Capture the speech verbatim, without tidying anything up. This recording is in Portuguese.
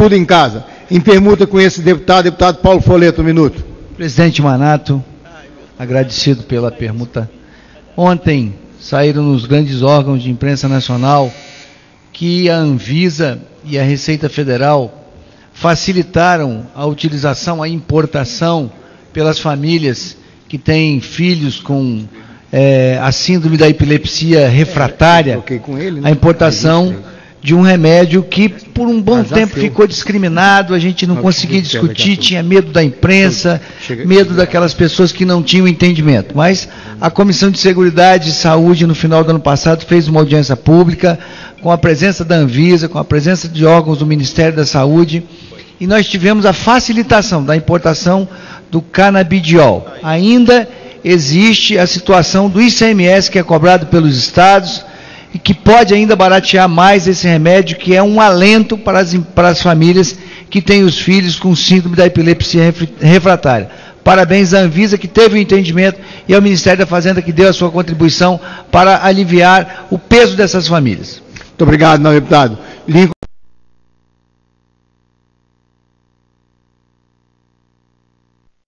tudo em casa. Em permuta com esse deputado, deputado Paulo Folleto, um minuto. Presidente Manato, agradecido pela permuta. Ontem saíram nos grandes órgãos de imprensa nacional que a Anvisa e a Receita Federal facilitaram a utilização, a importação pelas famílias que têm filhos com é, a síndrome da epilepsia refratária, a importação de um remédio que por um bom tempo ficou discriminado, a gente não conseguia discutir, tinha medo da imprensa, medo daquelas pessoas que não tinham entendimento. Mas a Comissão de Seguridade e Saúde, no final do ano passado, fez uma audiência pública, com a presença da Anvisa, com a presença de órgãos do Ministério da Saúde, e nós tivemos a facilitação da importação do canabidiol. Ainda existe a situação do I C M S, que é cobrado pelos estados, e que pode ainda baratear mais esse remédio, que é um alento para as, para as famílias que têm os filhos com síndrome da epilepsia refratária. Parabéns à Anvisa, que teve o entendimento, e ao Ministério da Fazenda, que deu a sua contribuição para aliviar o peso dessas famílias. Muito obrigado, não, deputado.